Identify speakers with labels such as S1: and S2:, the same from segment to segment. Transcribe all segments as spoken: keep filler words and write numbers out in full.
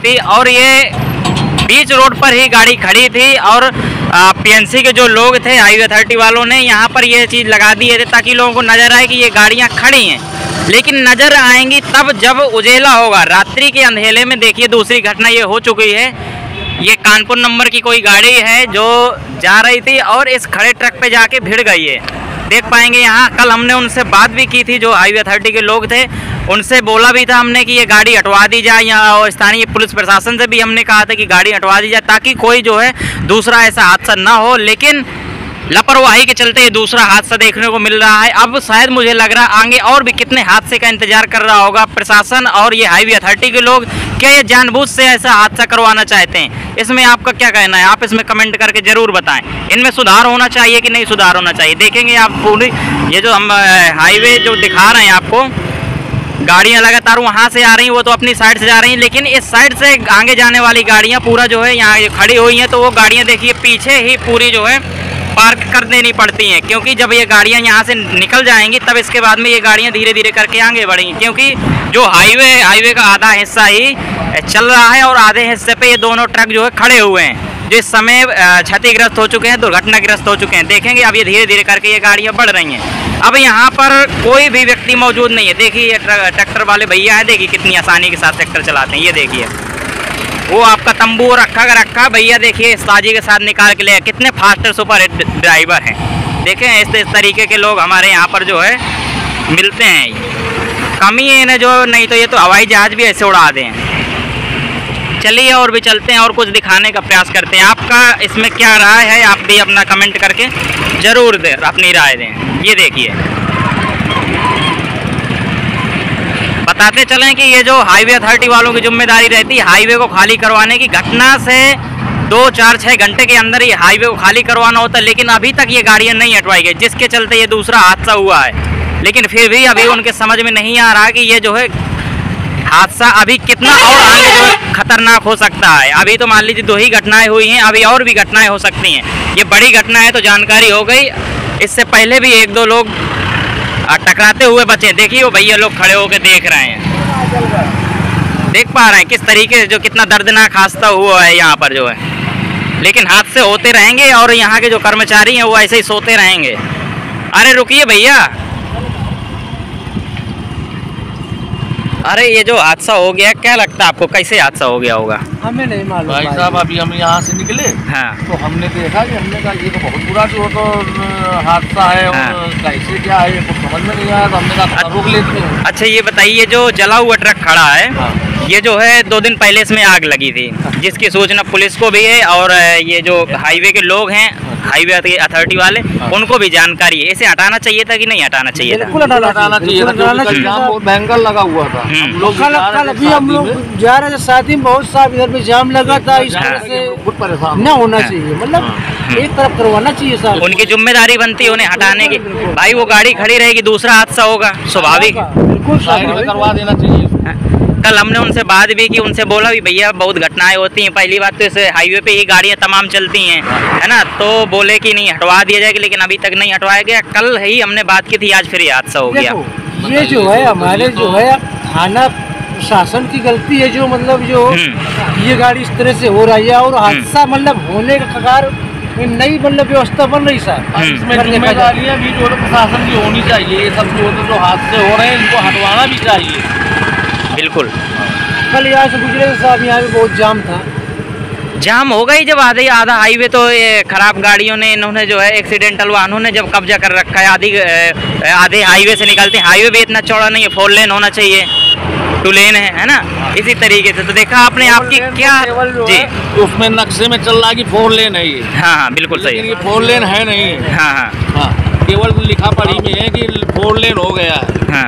S1: थी और ये बीच रोड पर ही गाड़ी खड़ी थी और पीएनसी के जो लोग थे हाईवे अथॉरिटी वालों ने यहाँ पर ये चीज़ लगा दी है ताकि लोगों को नज़र आए कि ये गाड़ियाँ खड़ी हैं। लेकिन नज़र आएंगी तब जब उजेला होगा। रात्रि के अंधेरे में देखिए दूसरी घटना ये हो चुकी है। ये कानपुर नंबर की कोई गाड़ी है जो जा रही थी और इस खड़े ट्रक पे जाके भिड़ गई है। देख पाएंगे यहाँ कल हमने उनसे बात भी की थी, जो हाईवे अथॉरिटी के लोग थे उनसे बोला भी था हमने कि ये गाड़ी हटवा दी जाए। यहाँ और स्थानीय पुलिस प्रशासन से भी हमने कहा था कि गाड़ी हटवा दी जाए ताकि कोई जो है दूसरा ऐसा हादसा ना हो। लेकिन लापरवाही के चलते ये दूसरा हादसा देखने को मिल रहा है। अब शायद मुझे लग रहा है आगे और भी कितने हादसे का इंतजार कर रहा होगा प्रशासन और ये हाईवे अथॉरिटी के लोग। क्या ये जानबूझ से ऐसा हादसा करवाना चाहते हैं? इसमें आपका क्या कहना है? आप इसमें कमेंट करके ज़रूर बताएं। इनमें सुधार होना चाहिए कि नहीं सुधार होना चाहिए। देखेंगे आप पूरी ये जो हम हाईवे जो दिखा रहे हैं आपको, गाड़ियाँ लगातार वहाँ से आ रही हैं, वो तो अपनी साइड से जा रही हैं, लेकिन इस साइड से आगे जाने वाली गाड़ियाँ पूरा जो है यहाँ खड़ी हुई हैं। तो वो गाड़ियाँ देखिए पीछे ही पूरी जो है पार्क कर देनी पड़ती हैं, क्योंकि जब ये गाड़ियाँ यहाँ से निकल जाएंगी तब इसके बाद में ये गाड़ियाँ धीरे धीरे करके आगे बढ़ेंगी। क्योंकि जो हाईवे हाईवे का आधा हिस्सा ही चल रहा है और आधे हिस्से पे ये दोनों ट्रक जो है खड़े हुए हैं, जो इस समय क्षतिग्रस्त हो चुके हैं, दुर्घटनाग्रस्त हो चुके हैं। देखेंगे अब ये धीरे धीरे करके ये गाड़ियाँ बढ़ रही हैं। अब यहाँ पर कोई भी व्यक्ति मौजूद नहीं है। देखिए ये ट्रैक्टर वाले भैया है, देखिए कितनी आसानी के साथ ट्रैक्टर चलाते हैं। ये देखिए वो आपका तंबू रखा रखा भैया, देखिए इस ताजी के साथ निकाल के ले, कितने फास्ट सुपर हिट ड्राइवर हैं। देखें इस, इस तरीके के लोग हमारे यहाँ पर जो है मिलते हैं। कमी है इन्हें जो, नहीं तो ये तो हवाई जहाज़ भी ऐसे उड़ा दें। चलिए और भी चलते हैं और कुछ दिखाने का प्रयास करते हैं। आपका इसमें क्या राय है? आप भी अपना कमेंट करके ज़रूर दें, अपनी राय दें। ये देखिए बताते चलें कि ये जो हाईवे अथॉरिटी वालों की जिम्मेदारी रहती है हाईवे को खाली करवाने की। घटना से दो चार छः घंटे के अंदर ये हाईवे को खाली करवाना होता है, लेकिन अभी तक ये गाड़ियाँ नहीं हटवाई गई, जिसके चलते ये दूसरा हादसा हुआ है। लेकिन फिर भी अभी उनके समझ में नहीं आ रहा कि ये जो है हादसा अभी कितना और आगे जो है खतरनाक हो सकता है। अभी तो मान लीजिए दो ही घटनाएं हुई हैं, अभी और भी घटनाएं हो सकती हैं। ये बड़ी घटना है तो जानकारी हो गई, इससे पहले भी एक दो लोग टकराते हुए बचे। देखिए वो भैया लोग खड़े होकर देख रहे हैं, देख पा रहे हैं किस तरीके से जो कितना दर्दनाक हादसा हुआ है यहाँ पर जो है। लेकिन हादसे होते रहेंगे और यहाँ के जो कर्मचारी हैं वो ऐसे ही सोते रहेंगे। अरे रुकिए भैया, अरे ये जो हादसा हो गया क्या लगता है आपको, कैसे हादसा हो गया होगा?
S2: हमें नहीं मालूम
S3: भाई साहब। अभी हम यहाँ से निकले
S1: हाँ,
S3: तो हमने देखा कि हमने कहा ये तो बहुत बुरा जो तो हादसा है और
S1: हाँ।
S3: कैसे क्या है कुछ समझ में नहीं आया, तो हमने कहा रोक लेते हैं।
S1: अच्छा ये बताइए जो जला हुआ ट्रक खड़ा है
S3: हाँ।
S1: ये जो है दो दिन पहले इसमें आग लगी थी, जिसकी सूचना पुलिस को भी है और ये जो हाईवे के लोग हैं हाईवे अथॉरिटी वाले उनको भी जानकारी है। इसे हटाना चाहिए था कि नहीं हटाना चाहिए था?
S3: बिल्कुल हटाना चाहिए था, बहुत भयंकर लगा हुआ था। हम लोग
S2: अभी हम लोग जा रहे थे शादी में, बहुत साहब इधर पे जाम लगा था, इस तरह से
S3: बहुत परेशान
S2: न होना चाहिए, मतलब एक तरफ करवाना चाहिए साहब।
S1: उनकी जिम्मेदारी बनती है उन्हें हटाने की। भाई वो गाड़ी खड़ी रहेगी, दूसरा हादसा होगा स्वाभाविक,
S2: बिल्कुल
S3: करवा देना चाहिए।
S1: कल हमने उनसे बात भी की, उनसे बोला भी भैया बहुत घटनाएं होती हैं, पहली बात तो इस हाईवे पे ही गाड़ियां तमाम चलती हैं, है ना, तो बोले कि नहीं हटवा दिया जाएगा, लेकिन अभी तक नहीं हटवाया गया। कल ही हमने बात की थी, आज फिर ये हादसा हो गया।
S2: ये जो है हमारे जो है थाना शासन की गलती है, जो मतलब जो ये गाड़ी इस तरह से हो रही है और हादसा मतलब होने का कगार नई मतलब व्यवस्था बन रही सर।
S3: इसमें जिम्मेदारियाँ भी जो प्रशासन की होनी चाहिए। ये सब जो जो हादसे हो रहे हैं इनको हटवाना भी चाहिए।
S1: बिल्कुल।
S2: कल यहाँ से गुजरे साहब, यहाँ पे बहुत जाम था।
S1: जाम हो गई जब आधे आधा हाईवे तो ये खराब गाड़ियों ने, इन्होंने जो है एक्सीडेंटल वाहनों ने जब कब्जा कर रखा है। आधी आधे हाईवे से निकलते हैं, हाईवे भी इतना चौड़ा नहीं है, फोर लेन होना चाहिए, टू लेन है, है ना, इसी तरीके से। तो देखा आपने आपकी क्या जी,
S3: उसमें नक्शे में चल रहा है कि फोर लेन है ये।
S1: हाँ हाँ बिल्कुल सही है,
S3: ये फोर लेन है नहीं।
S1: हाँ हाँ
S3: हाँ, केवल लिखा पढ़ी में है कि फोर लेन हो गया है।
S1: हाँ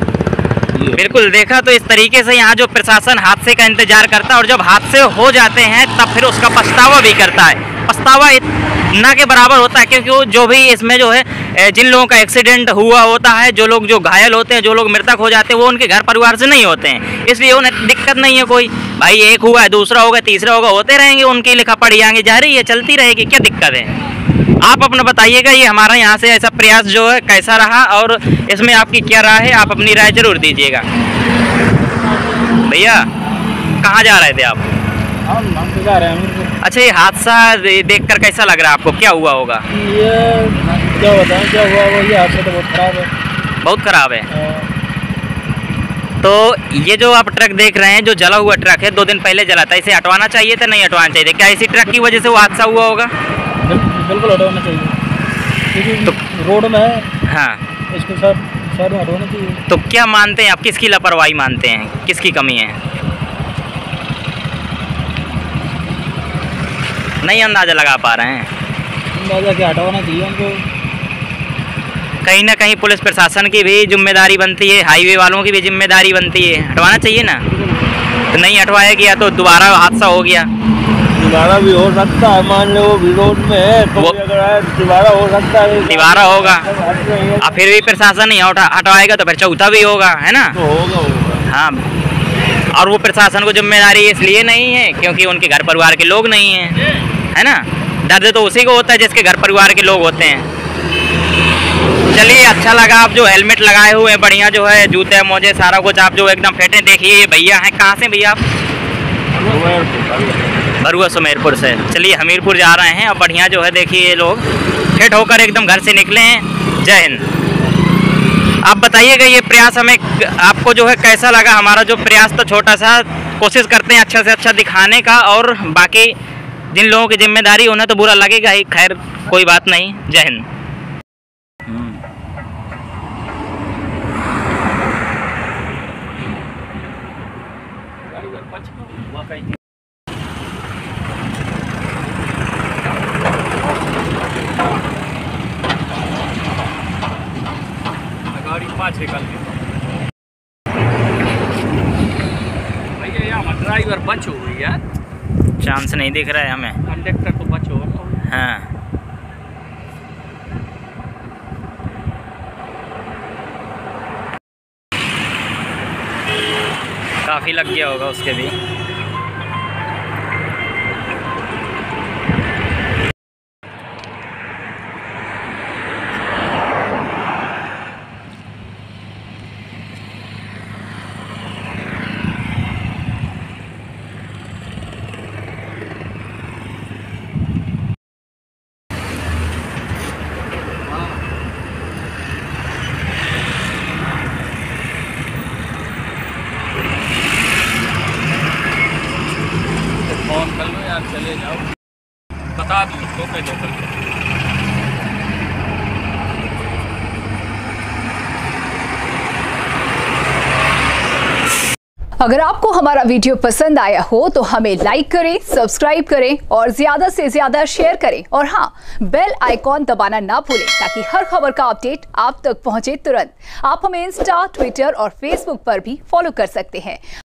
S1: बिल्कुल। देखा तो इस तरीके से यहाँ जो प्रशासन हादसे का इंतजार करता है और जब हादसे हो जाते हैं तब फिर उसका पछतावा भी करता है। पछतावा इतना के बराबर होता है, क्योंकि वो जो भी इसमें जो है जिन लोगों का एक्सीडेंट हुआ होता है, जो लोग जो घायल होते हैं, जो लोग मृतक हो जाते हैं, वो उनके घर परिवार से नहीं होते हैं, इसलिए उन्हें दिक्कत नहीं है कोई। भाई एक हुआ है, दूसरा होगा, तीसरा होगा, होते रहेंगे, उनकी लिखा पढ़ी आगे जा रही है, चलती रहेगी, क्या दिक्कत है? आप अपना बताइएगा, ये हमारा यहाँ से ऐसा प्रयास जो है कैसा रहा और इसमें आपकी क्या राय है? आप अपनी राय जरूर दीजिएगा। भैया कहाँ जा रहे थे आप?
S2: हम हम तो जा रहे हैं।
S1: अच्छा, ये हादसा देखकर कैसा लग रहा है आपको? क्या हुआ होगा?
S2: ये क्या बताएं क्या हुआ वो, ये हादसा तो बहुत खराब है।
S1: बहुत खराब है। तो ये जो आप ट्रक देख रहे हैं, जो जला हुआ ट्रक है, दो दिन पहले जला था, इसे हटवाना चाहिए था, नहीं हटवाना चाहिए? क्या इसी ट्रक की वजह से वो हादसा हुआ होगा?
S2: बिल्कुल हटवाना चाहिए, क्योंकि तो रोड में है।
S1: हाँ,
S2: इसको सर शहर में हटवाना चाहिए।
S1: तो क्या मानते हैं आप, किसकी लापरवाही मानते हैं, किसकी कमी है? नहीं अंदाजा लगा पा रहे हैं?
S2: अंदाजा क्या, हटवाना चाहिए उनको।
S1: कहीं ना कहीं पुलिस प्रशासन की भी जिम्मेदारी बनती है, हाईवे वालों की भी जिम्मेदारी बनती है, हटवाना चाहिए ना। तो नहीं हटवाया गया तो दोबारा हादसा हो गया।
S2: दोबारा भी हो सकता है, मान लो वो भी रोड में है तो अगर दोबारा हो सकता है,
S1: दोबारा होगा। अब फिर भी प्रशासन नहीं हटवाएगा तो फिर चौथा भी होगा, है ना?
S2: तो होगा होगा।
S1: हाँ, और वो प्रशासन को जिम्मेदारी इसलिए नहीं है क्योंकि उनके घर परिवार के लोग नहीं हैं, है ना? दर्द तो उसी को होता है जिसके घर परिवार के लोग होते हैं। चलिए, अच्छा लगा आप जो हेलमेट लगाए हुए हैं, बढ़िया जो है जूते मोजे सारा कुछ आप जो एकदम फिट हैं। देखिए ये भैया हैं, कहाँ से भैया आप? बरुआ सुमेरपुर से। चलिए हमीरपुर जा रहे हैं। अब बढ़िया जो है देखिए ये लोग फिट होकर एकदम घर से निकले हैं। जय हिंद। आप बताइएगा ये प्रयास हमें आपको जो है कैसा लगा? हमारा जो प्रयास तो छोटा सा, कोशिश करते हैं अच्छा से अच्छा दिखाने का, और बाकी जिन लोगों की जिम्मेदारी उन्हें तो बुरा लगेगा ही। खैर कोई बात नहीं। जय हिंद।
S3: गाड़ी पाछे कल भैया यहाँ ड्राइवर बच हो गई यार,
S1: चांस नहीं दिख रहा है हमें।
S3: कंडक्टर तो बच हो।
S1: हाँ, काफी लग गया होगा उसके भी।
S3: फोन कर लो यार, चले जाओ, बता दो उसको कह दो कल।
S4: अगर आपको हमारा वीडियो पसंद आया हो तो हमें लाइक करें, सब्सक्राइब करें और ज्यादा से ज्यादा शेयर करें, और हाँ, बेल आइकॉन दबाना ना भूलें ताकि हर खबर का अपडेट आप तक पहुंचे तुरंत। आप हमें इंस्टा, ट्विटर और फेसबुक पर भी फॉलो कर सकते हैं।